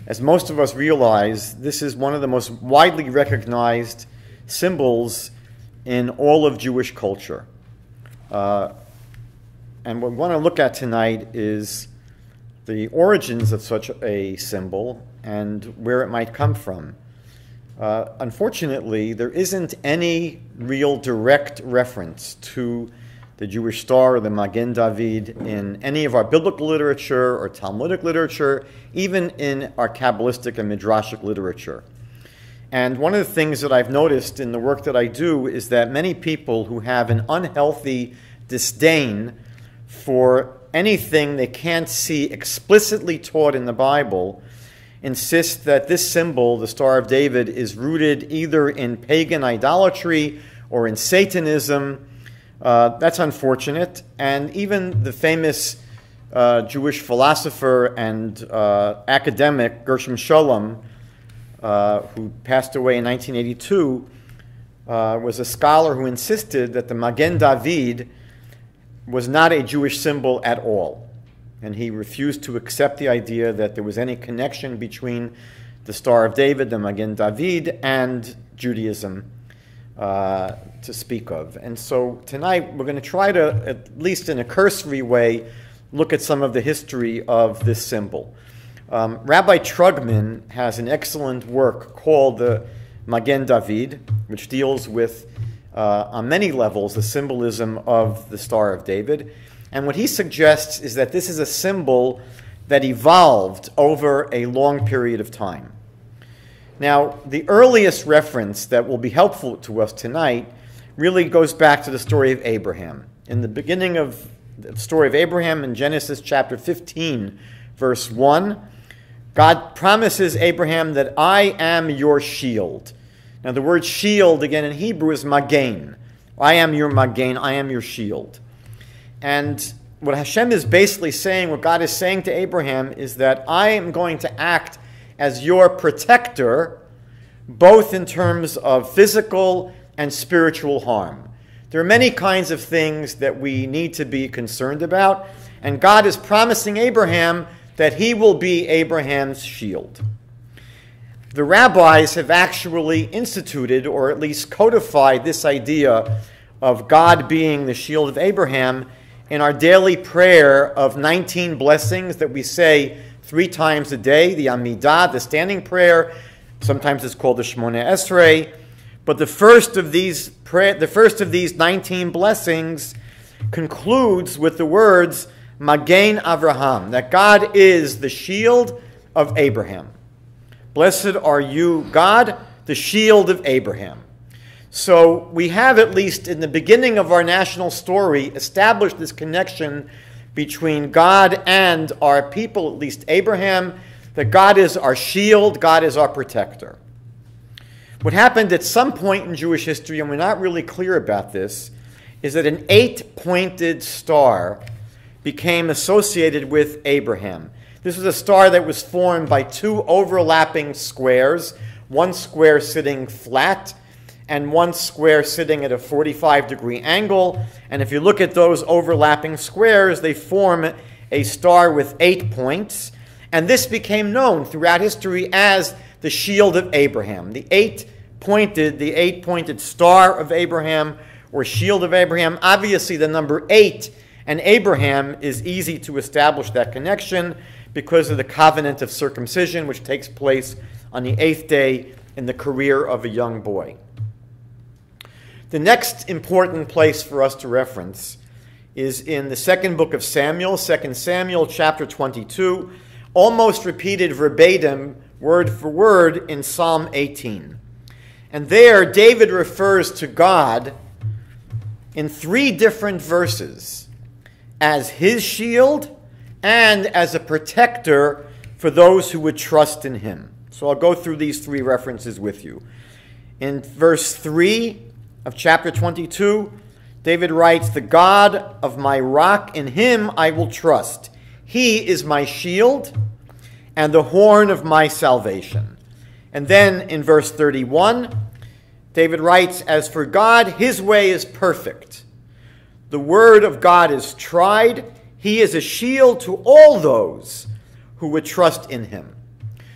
As most of us realize, this is one of the most widely recognized symbols in all of Jewish culture. And what we want to look at tonight is the origins of such a symbol and where it might come from. Unfortunately, there isn't any real direct reference to the Jewish star, or the Magen David, in any of our biblical literature or Talmudic literature, even in our Kabbalistic and Midrashic literature. And one of the things that I've noticed in the work that I do is that many people who have an unhealthy disdain for anything they can't see explicitly taught in the Bible insist that this symbol, the Star of David, is rooted either in pagan idolatry or in Satanism. That's unfortunate. And even the famous Jewish philosopher and academic Gershom Scholem, who passed away in 1982, was a scholar who insisted that the Magen David was not a Jewish symbol at all. And he refused to accept the idea that there was any connection between the Star of David, the Magen David, and Judaism to speak of. And so tonight we're going to try to, at least in a cursory way, look at some of the history of this symbol. Rabbi Trugman has an excellent work called the Magen David, which deals with, on many levels, the symbolism of the Star of David. And what he suggests is that this is a symbol that evolved over a long period of time. Now, the earliest reference that will be helpful to us tonight really goes back to the story of Abraham. In the beginning of the story of Abraham in Genesis chapter 15, verse 1, God promises Abraham that I am your shield. Now, the word shield, again, in Hebrew is magen. I am your magen, I am your shield. And what Hashem is basically saying, what God is saying to Abraham, is that I am going to act as your protector, both in terms of physical and spiritual harm. There are many kinds of things that we need to be concerned about, and God is promising Abraham that he will be Abraham's shield. The rabbis have actually instituted, or at least codified, this idea of God being the shield of Abraham in our daily prayer of 19 blessings that we say 3 times a day, the Amidah, the standing prayer. Sometimes it's called the Shmoneh Esrei. But the first of these 19 blessings concludes with the words Magen Avraham, that God is the shield of Abraham. Blessed are you, God, the shield of Abraham. So we have, at least in the beginning of our national story, established this connection between God and our people, at least Abraham, that God is our shield, God is our protector. What happened at some point in Jewish history, and we're not really clear about this, is that an 8-pointed star became associated with Abraham. This was a star that was formed by 2 overlapping squares, one square sitting flat and one square sitting at a 45-degree angle. And if you look at those overlapping squares, they form a star with 8 points. And this became known throughout history as the shield of Abraham, the 8-pointed star of Abraham, or shield of Abraham. Obviously, the number 8 and Abraham is easy to establish that connection because of the covenant of circumcision, which takes place on the 8th day in the career of a young boy. The next important place for us to reference is in the second book of Samuel, 2 Samuel chapter 22, almost repeated verbatim, word for word, in Psalm 18. And there, David refers to God in 3 different verses as his shield and as a protector for those who would trust in him. So I'll go through these 3 references with you. In verse 3 of chapter 22, David writes, "The God of my rock, in him I will trust. He is my shield and the horn of my salvation." And then in verse 31, David writes, "As for God, his way is perfect. The word of God is tried. He is a shield to all those who would trust in him."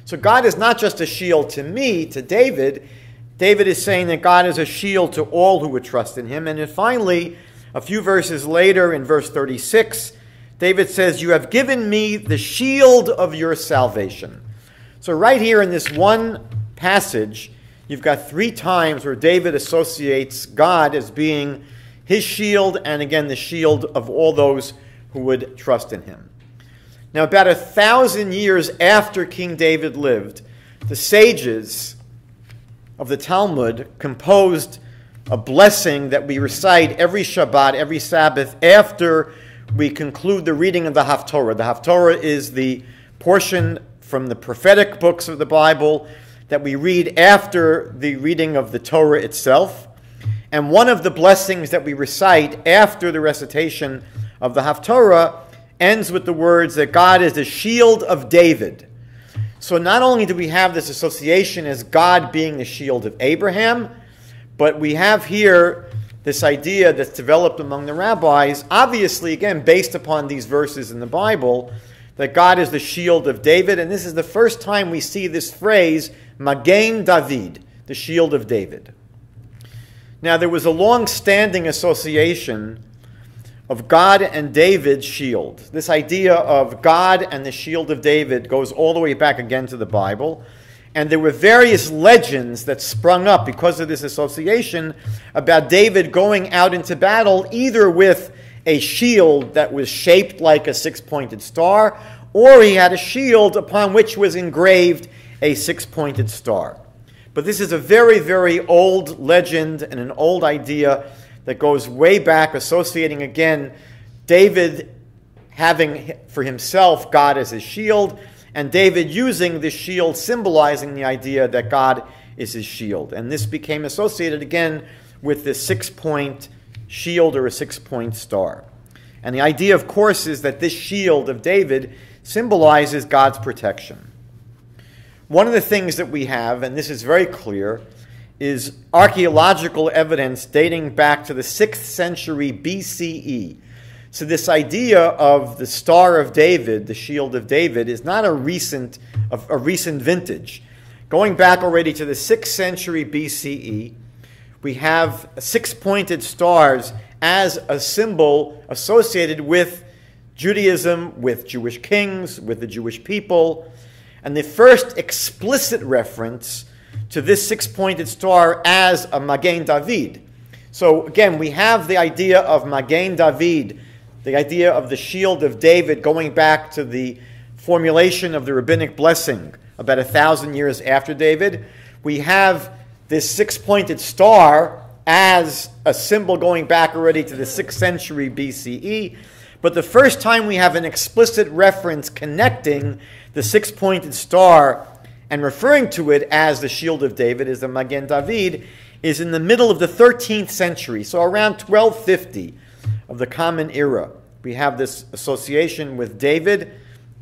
So God is not just a shield to me, to David. David is saying that God is a shield to all who would trust in him. And then finally, a few verses later in verse 36, David says, "You have given me the shield of your salvation." So right here in this one passage, you've got 3 times where David associates God as being his shield, and again, the shield of all those who would trust in him. Now, about 1,000 years after King David lived, the sages of the Talmud composed a blessing that we recite every Shabbat, every Sabbath, after we conclude the reading of the Haftorah. The Haftorah is the portion from the prophetic books of the Bible that we read after the reading of the Torah itself. And one of the blessings that we recite after the recitation of the Haftorah ends with the words that God is the shield of David. So not only do we have this association as God being the shield of Abraham, but we have here this idea that's developed among the rabbis, obviously, again, based upon these verses in the Bible, that God is the shield of David. And this is the first time we see this phrase, Magen David, the shield of David. Now, there was a long-standing association of God and David's shield. This idea of God and the shield of David goes all the way back again to the Bible. And there were various legends that sprung up because of this association about David going out into battle either with a shield that was shaped like a 6-pointed star, or he had a shield upon which was engraved a 6-pointed star. But this is a very, very old legend and an old idea that goes way back, associating again David having for himself God as his shield, and David using this shield symbolizing the idea that God is his shield. And this became associated again with the 6-point shield or a 6-point star. And the idea, of course, is that this shield of David symbolizes God's protection. One of the things that we have, and this is very clear, is archaeological evidence dating back to the 6th century BCE. So this idea of the Star of David, the shield of David, is not a recent vintage. Going back already to the 6th century BCE, we have 6-pointed stars as a symbol associated with Judaism, with Jewish kings, with the Jewish people. And the first explicit reference to this 6-pointed star as a Magen David. So again, we have the idea of Magen David, the idea of the shield of David, going back to the formulation of the rabbinic blessing about 1,000 years after David. We have this 6-pointed star as a symbol going back already to the 6th century BCE. But the first time we have an explicit reference connecting the 6-pointed star and referring to it as the shield of David, as the Magen David, is in the middle of the 13th century, so around 1250 of the Common Era. We have this association with David,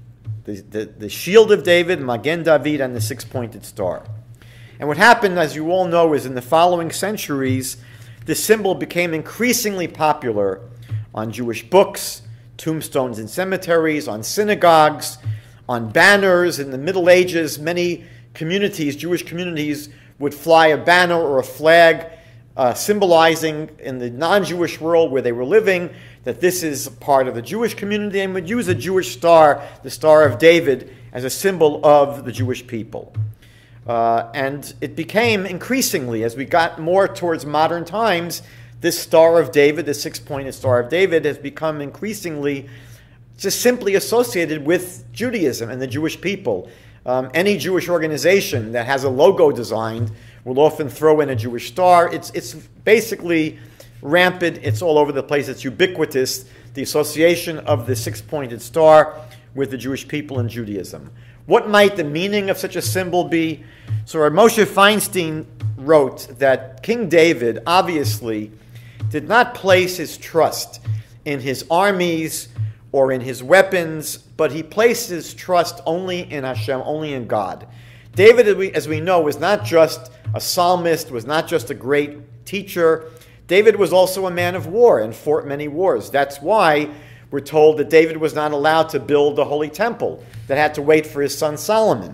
the shield of David, Magen David, and the 6-pointed star. And what happened, as you all know, is in the following centuries, this symbol became increasingly popular on Jewish books, tombstones in cemeteries, on synagogues, on banners. In the Middle Ages, many communities, Jewish communities, would fly a banner or a flag symbolizing in the non-Jewish world where they were living that this is part of the Jewish community, and would use a Jewish star, the Star of David, as a symbol of the Jewish people. And it became increasingly, as we got more towards modern times, this Star of David, the 6-pointed Star of David, has become increasingly just simply associated with Judaism and the Jewish people. Any Jewish organization that has a logo designed will often throw in a Jewish star. It's basically rampant. It's all over the place. It's ubiquitous, the association of the 6-pointed star with the Jewish people and Judaism. What might the meaning of such a symbol be? So Moshe Feinstein wrote that King David obviously did not place his trust in his armies or in his weapons, but he placed his trust only in Hashem, only in God. David, as we know, was not just a psalmist, was not just a great teacher. David was also a man of war and fought many wars. That's why we're told that David was not allowed to build the Holy Temple, that had to wait for his son Solomon.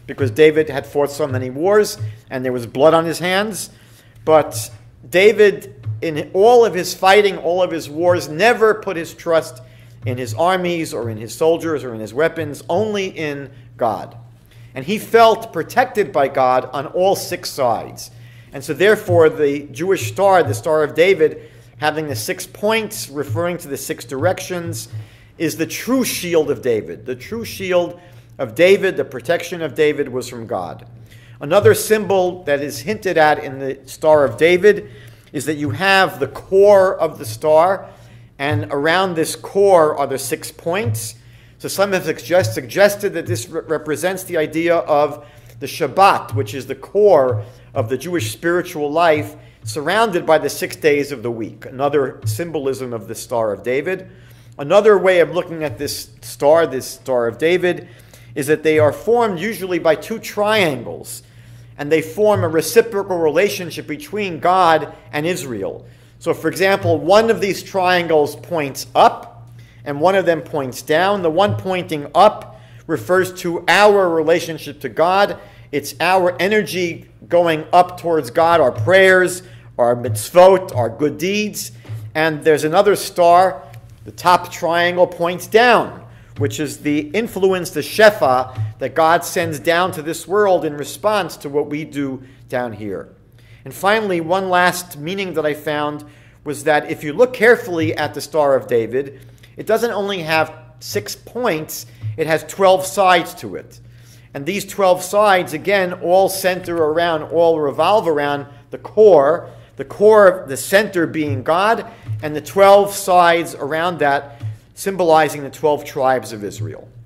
because David had fought so many wars and there was blood on his hands. But David, in all of his fighting, all of his wars, never put his trust in his armies or in his soldiers or in his weapons, only in God. And he felt protected by God on all 6 sides. And so therefore the Jewish star, the Star of David, having the 6 points referring to the 6 directions, is the true shield of David. The true shield of David, the protection of David, was from God. Another symbol that is hinted at in the Star of David is that you have the core of the star, and around this core are the 6 points. So some have suggested that this represents the idea of the Shabbat, which is the core of the Jewish spiritual life, surrounded by the 6 days of the week. Another symbolism of the Star of David. Another way of looking at this Star of David, is that they are formed usually by 2 triangles, and they form a reciprocal relationship between God and Israel. So, for example, one of these triangles points up, and one of them points down. The one pointing up refers to our relationship to God. It's our energy going up towards God, our prayers, our mitzvot, our good deeds. And there's another star, the top triangle points down, which is the influence, the shefa, that God sends down to this world in response to what we do down here. And finally, one last meaning that I found was that if you look carefully at the Star of David, it doesn't only have 6 points, it has 12 sides to it. And these 12 sides, again, all revolve around the core, the center being God, and the 12 sides around that symbolizing the 12 tribes of Israel.